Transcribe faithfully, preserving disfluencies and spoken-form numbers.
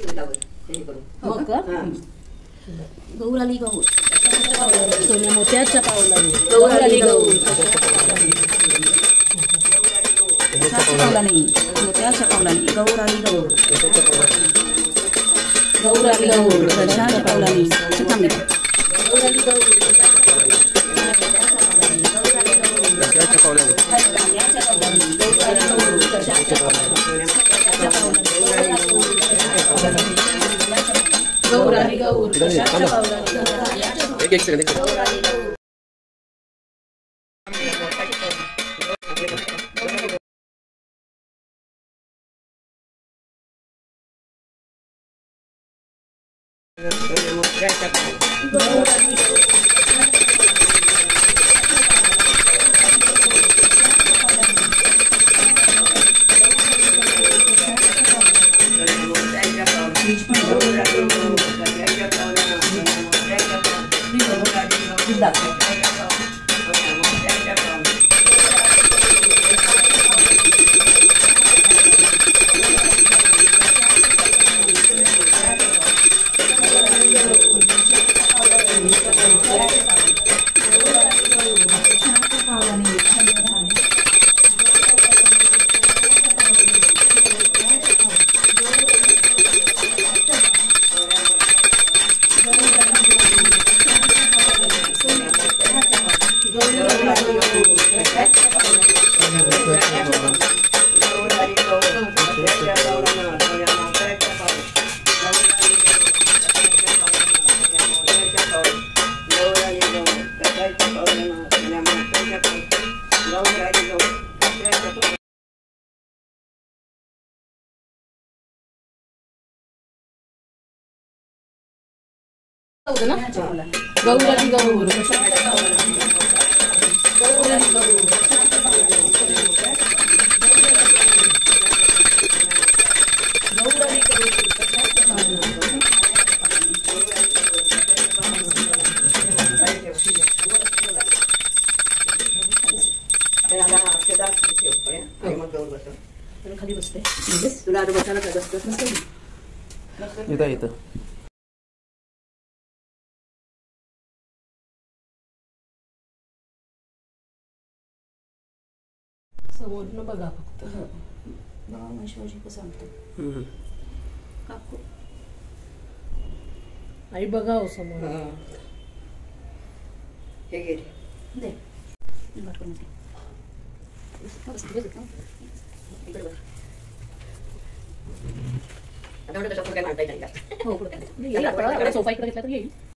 हो का? गौर आली गौर सोन्या मोत्याच्या पावलाने गौर आली गौर पावलाने मोत्याच्या पावलाने गौर आली गौर गौर आली गौर कशाच्या पावलाने थांबले गौर आली गौर कशाच्या पावलाने गौर आली गौर कशाच्या पावलाने एक एक सेकंड गौर आली गौर गौर आली गौर खाली बसते तुला आता बसायला काय बसत इथं इथं समोरनं बघा फक्त बाबा शिवाजी सांगतो काकू आई बघा हो समोर हे घे दे सोफा इकडे घेतला तर येईल